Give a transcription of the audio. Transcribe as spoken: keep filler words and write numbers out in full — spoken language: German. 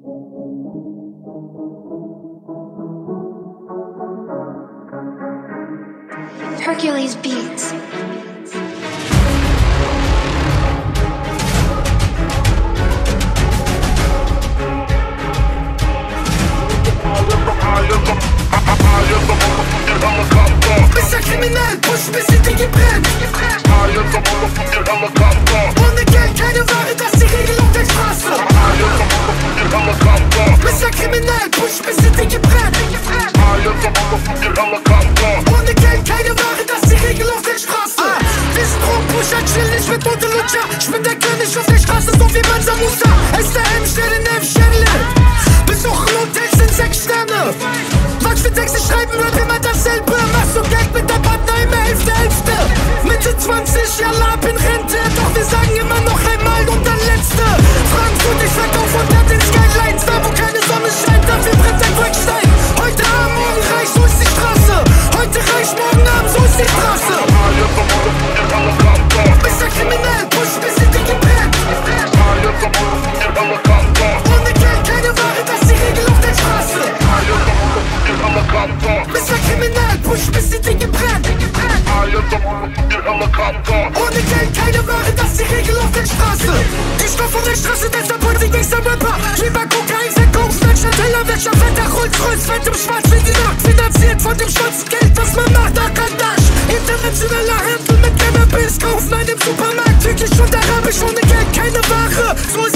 Hercules Beats. Bist ja kriminell, push bis die Dinge brennt. Ohne Geld keine Ware, das ist die Regel auf der Straße. Bist ja kriminell, push bis die Dinge brennt. Ohne Geld keine Ware, das ist die Regel auf der Straße. Wir sind Drogenpusher, chill nicht mit Unterlutscher. Ich bin der König auf der Straße, so wie Mansa Musa. S D M, Sterne, Nev, Sterne. Besuchen Hotels sind sechs Sterne. Was für Texte schreiben, Rap immer dasselbe. Machst du Geld mit der Partner immer Hälfte, Hälfte. Mitte zwanzig, Jalla, ab in Rente. Doch wir sagen immer noch einmal und dann letzte. Frankfurt, ich verkauf unter den Skylines. Da wo keine Sonne scheint, dafür brennt ein Wegstein. Heute arm, morgen reich, so ist die Straße. Heute reich, morgen arm, so ist die Straße. Bist ja kriminell, push bis die Dicke brennt. Ohne Geld keine Ware, das ist die Regel auf der Straße. Bist ja kriminell, push bis die Dicke brennt. Ohne Geld keine Ware, das ist die Regel auf der Straße. Ich komm von der Straße, deshalb heute nächster Rapper. Lieber Kokain verkaufen, welcher Teller, welcher Wetter, Rolls-Royce, fett im Schwarz wie die Nacht. Finanziert von dem schwarzen Geld, was man macht, Akadash. Internationaler Handel mit Cannabis, kaufen einen im Supermarkt. Türkisch und Arabisch, ohne Geld keine Ware. So ist